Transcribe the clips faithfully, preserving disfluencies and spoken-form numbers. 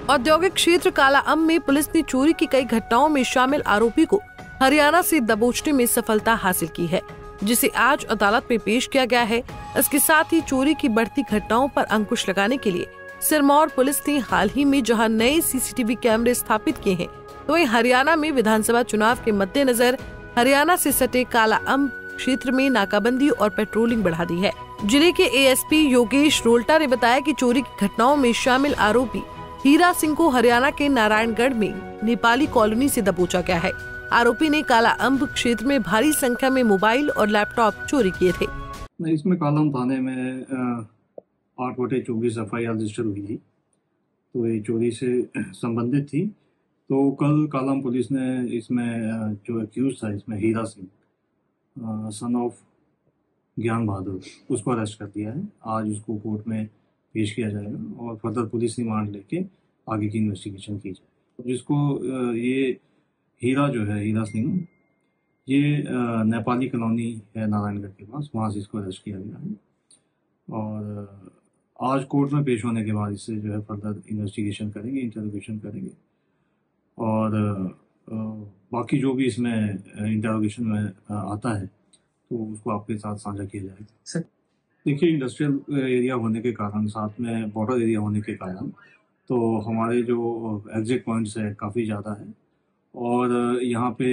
औद्योगिक क्षेत्र कालाअंब में पुलिस ने चोरी की कई घटनाओं में शामिल आरोपी को हरियाणा से दबोचने में सफलता हासिल की है, जिसे आज अदालत में पेश किया गया है। इसके साथ ही चोरी की बढ़ती घटनाओं पर अंकुश लगाने के लिए सिरमौर पुलिस ने हाल ही में जहां नए सीसीटीवी कैमरे स्थापित किए हैं, तो वहीं हरियाणा में विधानसभा चुनाव के मद्देनजर हरियाणा से सटे कालाअंब क्षेत्र में नाकाबंदी और पेट्रोलिंग बढ़ा दी है। जिले के एएसपी योगेश रोल्टा ने बताया कि चोरी की घटनाओं में शामिल आरोपी हीरा सिंह को हरियाणा के नारायणगढ़ में नेपाली कॉलोनी से दबोचा गया है। आरोपी ने कालाअंब क्षेत्र में भारी संख्या में मोबाइल और लैपटॉप चोरी किए थे। इसमें कालाअंब थाने में आठ बटे चौबीस एफ आई आर रजिस्टर हुई थी, तो ये चोरी से संबंधित थी। तो कल कालाअंब पुलिस ने इसमें जो एक्यूज था, इसमें हीरा सिंह सन ऑफ ज्ञान बहादुर, उसको अरेस्ट कर दिया है। आज उसको कोर्ट में पेश किया जाएगा और फर्दर पुलिस रिमांड लेके आगे की इन्वेस्टिगेशन की जाएगी। जिसको ये हीरा जो है, हीरा सिंह, ये नेपाली कॉलोनी है नारायणगढ़ के पास, वहाँ से इसको अरेस्ट किया गया है और आज कोर्ट में पेश होने के बाद इससे जो है फर्दर इन्वेस्टिगेशन करेंगे, इंटरोगेशन करेंगे और बाकी जो भी इसमें इंटरोगेशन में आता है तो उसको आपके साथ साझा किया जाएगा। सर देखिए, इंडस्ट्रियल एरिया होने के कारण, साथ में बॉर्डर एरिया होने के कारण, तो हमारे जो एग्जिट पॉइंट्स है काफ़ी ज़्यादा है और यहाँ पे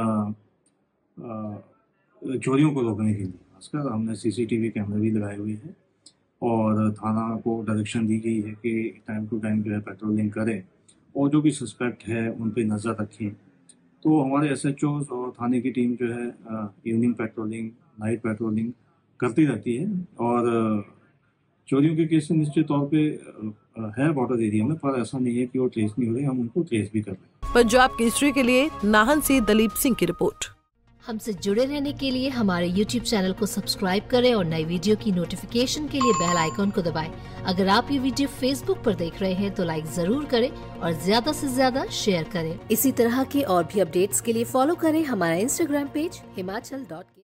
चोरियों को रोकने के लिए खासकर हमने सीसीटीवी कैमरे भी लगाए हुए हैं और थाना को डायरेक्शन दी गई है कि टाइम टू टाइम जो है पेट्रोलिंग करें और जो भी सस्पेक्ट है उन पे नज़र रखें। तो हमारे एसएचओज और थाने की टीम जो है इवनिंग पेट्रोलिंग, नाइट पेट्रोलिंग करती रहती है और चोरियों के केस निश्चित तौर पे है बॉर्डर एरिया में, पर ऐसा नहीं है कि वो ट्रेस नहीं हो रहे, हम उनको ट्रेस भी कर रहे हैं। पंजाब केसरी के लिए नाहन से दलीप सिंह की रिपोर्ट। हमसे जुड़े रहने के लिए हमारे यूट्यूब चैनल को सब्सक्राइब करें और नई वीडियो की नोटिफिकेशन के लिए बेल आइकॉन को दबाएं। अगर आप ये वीडियो फेसबुक पर देख रहे हैं तो लाइक जरूर करें और ज्यादा से ज्यादा शेयर करें। इसी तरह के और भी अपडेट्स के लिए फॉलो करें हमारा इंस्टाग्राम पेज हिमाचल डॉट